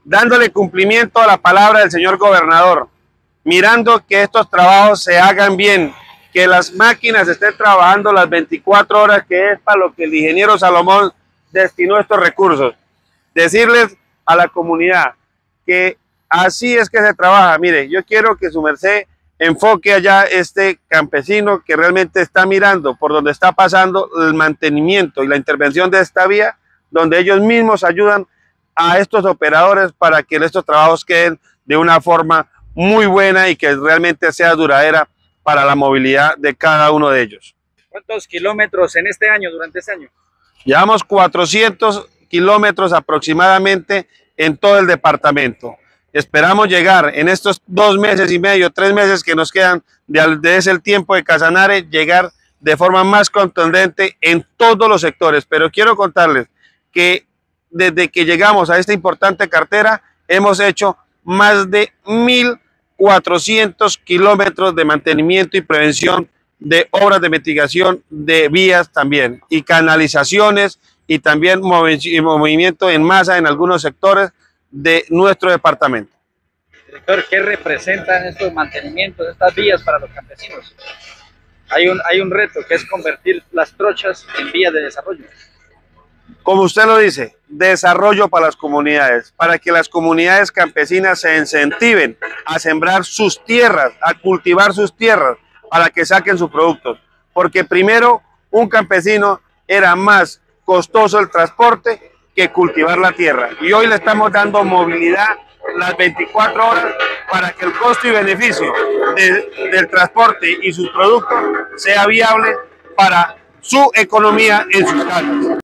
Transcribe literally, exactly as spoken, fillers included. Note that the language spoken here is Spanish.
dándole cumplimiento a la palabra del señor gobernador, mirando que estos trabajos se hagan bien, que las máquinas estén trabajando las veinticuatro horas, que es para lo que el ingeniero Salomón destinó estos recursos. Decirles a la comunidad que así es que se trabaja. Mire, yo quiero que su merced enfoque allá este campesino que realmente está mirando por donde está pasando el mantenimiento y la intervención de esta vía, donde ellos mismos ayudan a estos operadores para que estos trabajos queden de una forma muy buena y que realmente sea duradera para la movilidad de cada uno de ellos. ¿Cuántos kilómetros en este año, durante este año? Llevamos cuatrocientos kilómetros aproximadamente en todo el departamento. Esperamos llegar en estos dos meses y medio, tres meses que nos quedan de, de ese el tiempo de Casanare, llegar de forma más contundente en todos los sectores. Pero quiero contarles que desde que llegamos a esta importante cartera, hemos hecho más de mil cuatrocientos kilómetros de mantenimiento y prevención de obras de mitigación de vías también, y canalizaciones, y también movimiento en masa en algunos sectores de nuestro departamento. Director, ¿qué representan estos mantenimientos, estas vías para los campesinos? Hay un, hay un reto que es convertir las trochas en vías de desarrollo. Como usted lo dice, desarrollo para las comunidades, para que las comunidades campesinas se incentiven a sembrar sus tierras, a cultivar sus tierras, para que saquen sus productos. Porque primero, un campesino era más costoso el transporte que cultivar la tierra. Y hoy le estamos dando movilidad las veinticuatro horas para que el costo y beneficio de, del transporte y sus productos sea viable para su economía en sus casas.